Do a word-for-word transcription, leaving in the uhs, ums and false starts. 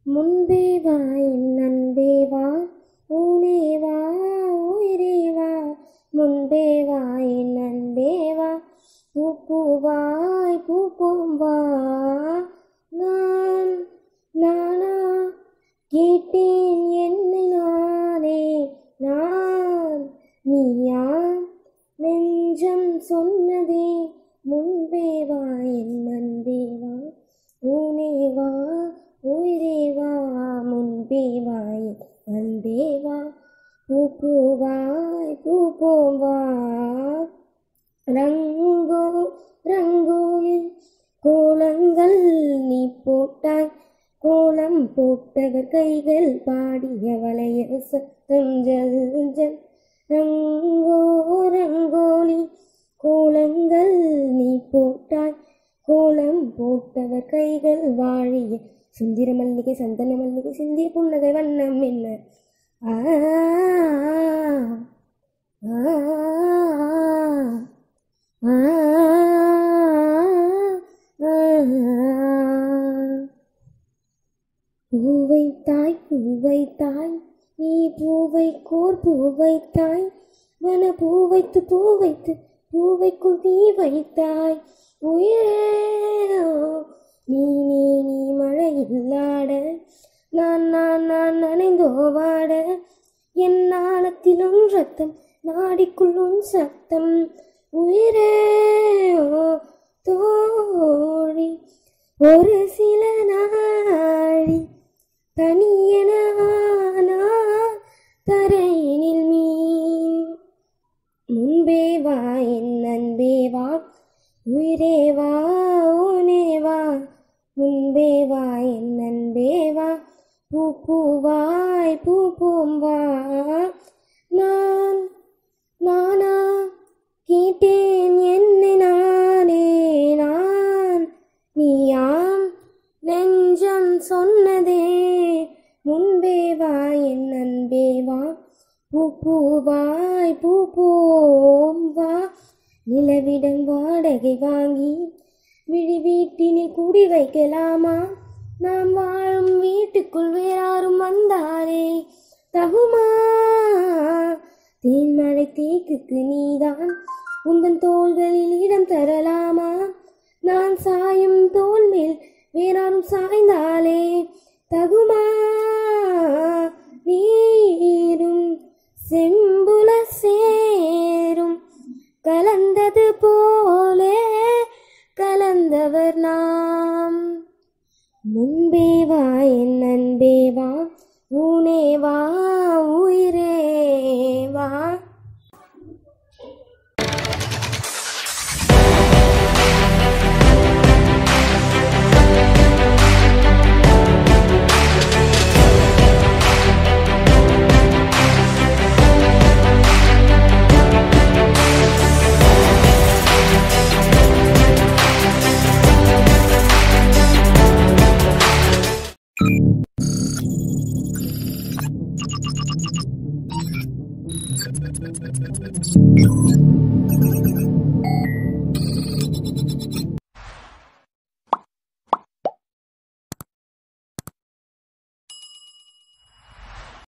முன்பே வா என் அன்பே வா, ஊனே வா உயிரே வா. முன்பே வா என் அன்பே வா, பூ பூவாய் பூப்போம் வா. நான் நானா கேட்டேன் என்னை நானே, நான் நீயா நெஞ்சம் சொன்னதே. முன்பே வா என் அன்பே வா, ஊனே வா உயிரே வா. முன்பே வா என் அன்பே வா, பூ பூவாய் பூப்போம் வா. ரங்கோ ரங்கோலில் கோலங்கள் நீ போட்டாய், கோலம் போட்டவர் கைகள் பாடிய வளைய சத்தம் ஜல் ஜல். ரங்கோ ரங்கோலி கோலங்கள் நீ போட்டாய், கோலம் போட்டவர் கைகள் வாழிய சுந்திர மல்லிகை சந்தன மல்லிகை சிந்திய புன்னகை வண்ணம் என்ன. ஆ பூவை தாய் பூவை தாய் நீ பூவை கோர் பூவை தாய், வன பூ வைத்து பூ வைத்து பூவைக்குள் நீ வைத்தாய். உயிரோ நீ நீ நீ மழையில்லாட, நான் நான் நான் நனைந்தோவாட. என் நாளத்திலும் ரத்தம் நாடிக்குள்ளும் சத்தம். உயிரே தோழி ஒரு சில நாழி தனியன தரையினில் மீன். முன்பே வா என் அன்பே வா, உயிரே வா ஊனே வா. முன்பே வா என் அன்பே வா, பூ பூவாய் பூப்போம் வா. நான் நானா கேட்டேன் என்னை நானே, நான் நீயாம் நெஞ்சம் சொன்னதே. முன்பே வா என் அன்பே வா, பூ பூவாய் பூப்போம் வா. நிலவிடம் வாடகை வாங்கி விழி வீட்டினில் குடி வைக்கலாமா? நாம் வாழும் வீட்டுக்குள் வேறாரும் வந்தாரே தகுமா? தேன்மழை தேக்குக்கு நீதான் உந்தன் தோள்களில் இடம் தரலாமா? நான் சாயும் தோல் மேல் வேறாரும் சாய்ந்தாலே தகுமா? நீரும் செம்புல சேரும் கலந்தது போலே கலந்தவர் நாம். முன்பே வா என் அன்பே வா, ஊனே வா